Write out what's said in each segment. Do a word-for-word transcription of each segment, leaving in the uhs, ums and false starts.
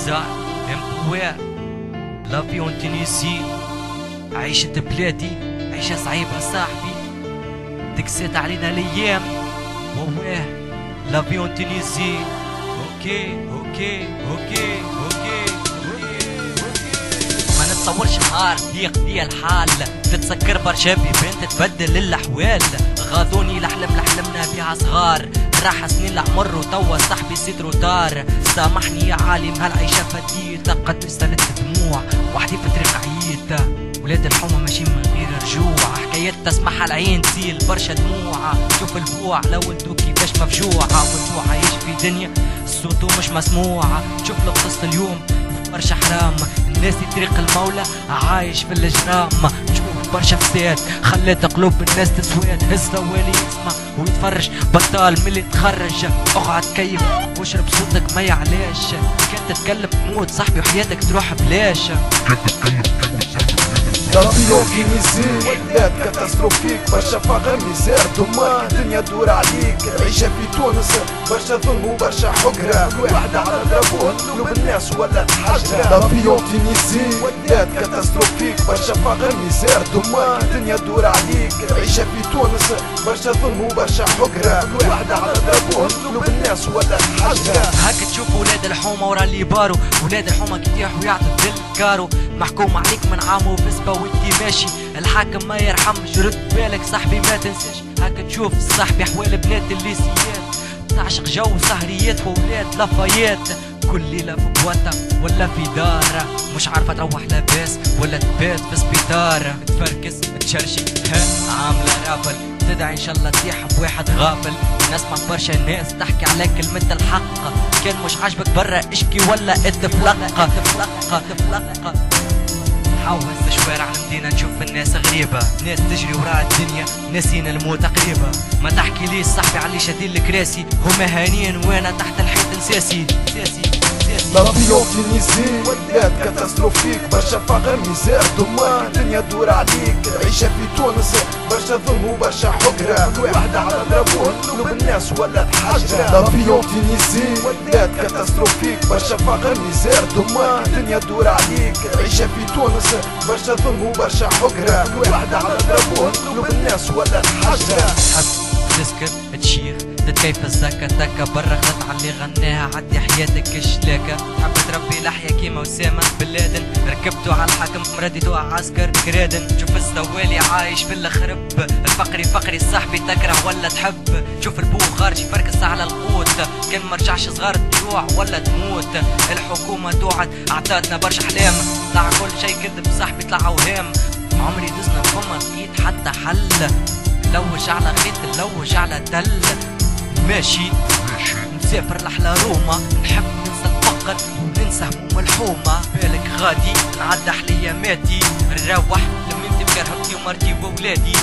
نزاع امبوار لافيون تونيسي عيشة بلادي عيشة صعيبة صاحبي تكسات علينا الايام وواه لافيون تونيسي اوكي اوكي اوكي اوكي ما نتصورش نهار ضيق دي الحال تتسكر برشا بنت تبدل الاحوال غاضوني لحلم لحلمنا بيها صغار راح سنين العمر وتوا صاحبي سيدرو دار سامحني يا عالم هالعيشة فديتة قد سالت دموع وحدي في طريق عييتة ولاد الحومة ماشيين من غير رجوع حكايات تسمعها العين تسيل برشا دموع شوف البوع لو انتو كيفاش مفجوعة وانتو عايش في دنيا صوتو مش مسموعة شوف لو قصة اليوم برشا حرام الناس طريق المولى عايش في الجرام شوف برشا فساد خلات قلوب الناس تسواد هز والي يسمع ويتفرج بطال ملي تخرج اقعد كيف واشرب صوتك ما يعلاش كنت تتكلم تموت صاحبي وحياتك تروح بلاش لافيون تونيسي ولات كاتاستروفيك برشا فقر ميزير دمان الدنيا تدور عليك العيشة في تونس برشا ظلم وبرشا حقرة كل واحدة على ضربوها قلوب الناس ولات حجرة لافيون تونيسي ولات كاتاستروفيك برشا فقر ميزير دمان الدنيا تدور عليك العيشة في تونس برشا ظلم وبرشا حقرة كل واحدة على ضربوها قلوب الناس ولات حجرة هاك تشوف ولاد الحومة ورا اللي بارو ولاد الحومة كيتيحوا ويعطوا بالكارو محكوم عليك من عام وبسبة وانتي ماشي الحاكم ما يرحمش رد بالك صاحبي ما تنساش هاك تشوف صاحبي حوال بنات الليسيات تعشق جو سهريات وولاد لافايات كل ليلة في بواطة ولا في دار مش عارفة تروح لاباس ولا تبات في سبيطار تفركس تشرشي ها عاملة رافل تدعي ان شاء الله تطيح بواحد غافل نسمع برشا ناس تحكي على كلمة الحق كان مش عاجبك برا اشكي ولا اتفلق تفلق تفلق حوس شوارع المدينة نشوف الناس غريبة ناس تجري وراء الدنيا ناسين الموت قريبة ما تحكي ليش صاحبي علي شادين الكراسي هما هانيين وانا تحت الحيط نساسي ساسي لافيون تونيسي ولات كاتاستروفيك برشا فقر ميزير دمان الدنيا تدور عليك العيشة في تونس برشا ظلم وبرشا حقرة كل واحدة على ضربوها قلوب الناس ولات حجرة لافيون تونيسي ولات كاتاستروفيك برشا فقر ميزير دمان الدنيا تدور عليك العيشة في تونس برشا ظلم وبرشا حقرة كل واحدة على ضربوها قلوب الناس ولات حجرة تسكت تشيخ تتكيف الزكا تكا برا خلط علي غناها عدي حياتك شلاكة تحب تربي لحية كيما وسامة بلادن ركبتو على الحاكم مرديتو على عسكر كرادن شوف الزوالي عايش في الخرب الفقري فقري صاحبي تكره ولا تحب شوف البو خارج يفركس على القوت كان مرجعش صغار تجوع ولا تموت الحكومة توعد اعطاتنا برشا احلام طلع كل شي كذب صاحبي طلع اوهام عمري دزنا فما لقيت حتى حل لوج على خيط نلوج على تل ماشي مسافر لحلا روما نحب ننسى الفقر وننسى هموم الحومة بالك غادي نعدى حلياماتي نروح لمنتي بكرهبتي ومرتي وولادي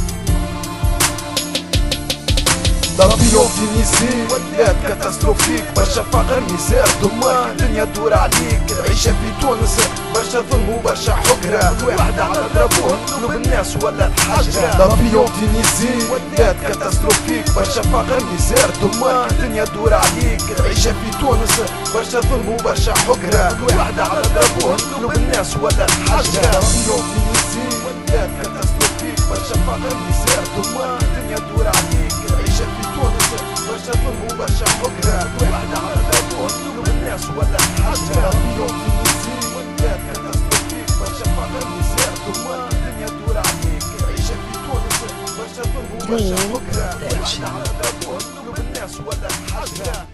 لافيون تونيسي ولات كاتاستروفيك برشا فقر ميزير دمان الدنيا تدور عليك العيشة في تونس برشا ظلم وبرشا حقرة كل واحدة على ضربوها قلوب الناس ولات حجرة لافيون تونيسي ولات كاتاستروفيك برشا فقر ميزير دمان الدنيا تدور عليك العيشة في تونس برشا ظلم وبرشا حقرة كل واحدة على ضربوها قلوب الناس ولات حجرة لافيون تونيسي ولات كاتاستروفيك برشا فقر ميزير دمان الدنيا تدور عليك العيشة في تونس برشا ظلم وبرشا حقرة كل واحدة على ضربوها قلوب الناس ولات حجرة لافيون تونيسي ولات كاتاستروفيك برشا فقر ميزير دمان الدنيا تدور عليك العيشة في تونس برشا ظلم وبرشا حقرة كل واحدة على ضربوها قلوب الناس ولات حجرة